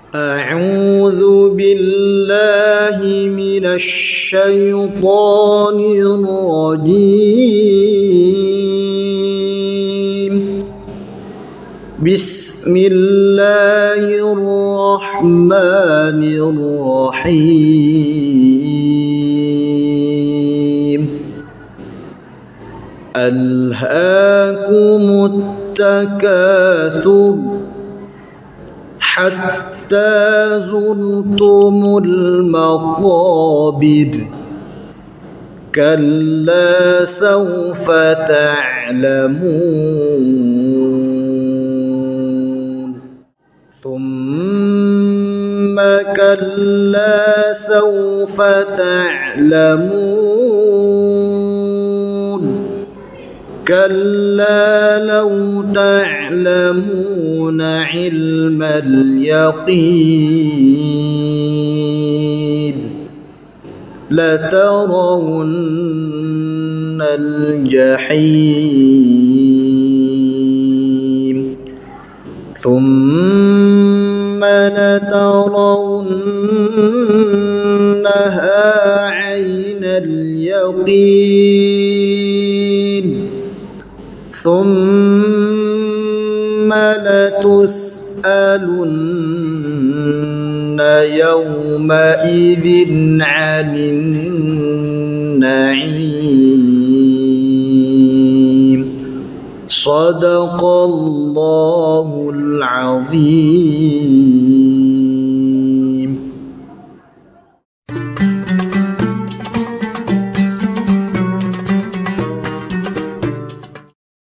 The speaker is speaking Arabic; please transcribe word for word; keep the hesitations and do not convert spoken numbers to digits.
أعوذ بالله من الشيطان الرجيم. بسم الله الرحمن الرحيم. ألهاكم التكاثر حتى زرتم المقابر. كلا سوف تعلمون ثم كلا سوف تعلمون كلا لو تعلمون علم اليقين لترون الجحيم ثم لترونها عين اليقين ثم لتسألن يومئذ عن النعيم. صدق الله العظيم.